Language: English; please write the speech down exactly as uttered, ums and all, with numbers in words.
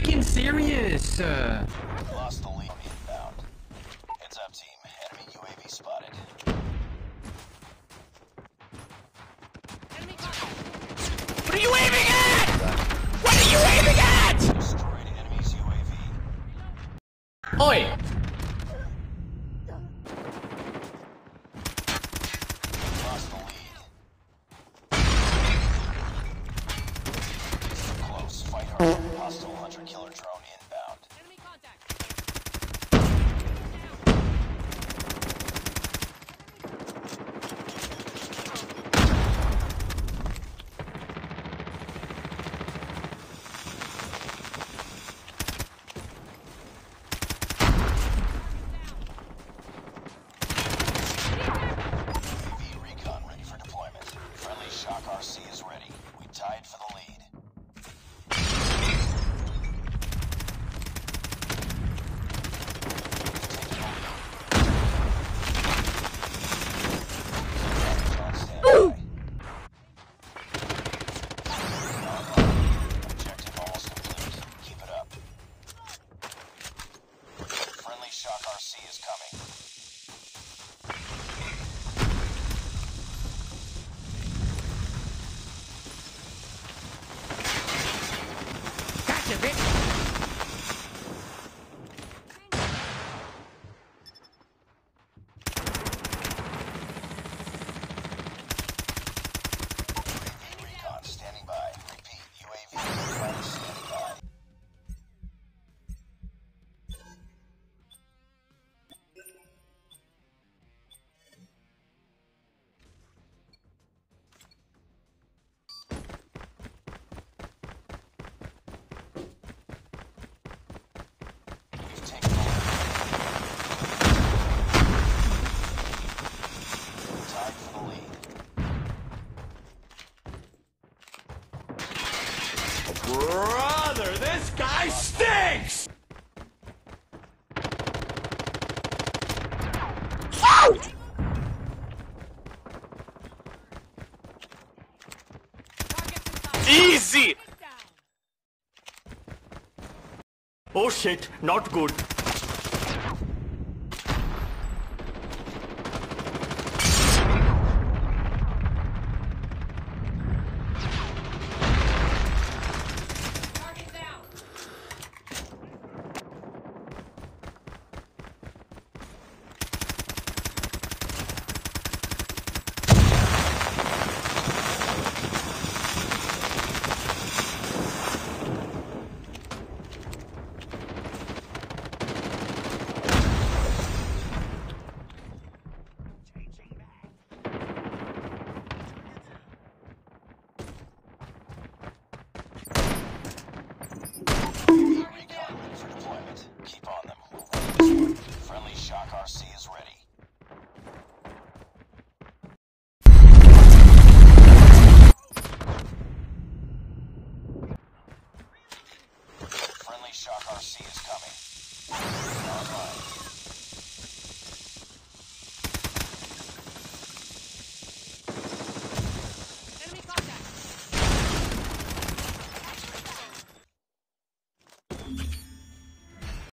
freaking serious? Uh... Lost the lead inbound. Heads up, team. Enemy U A V spotted. What are you aiming at? What are you aiming at? Destroyed enemy's U A V. Oi! Lost the lead. Close. Fight hard. Hostile hunter-killer drone inbound. Enemy contact. U A V recon ready for deployment. Friendly Shock R C is ready. We tied for the lead. On standby. Objective almost complete. Keep it up. Friendly Shock R C is coming. Gotcha, bitch! Recon standing by. Repeat, U A V recon standing by. We've taken the lead. Tied for the lead. Brother, this guy stinks! Out! Easy! Oh shit, not good.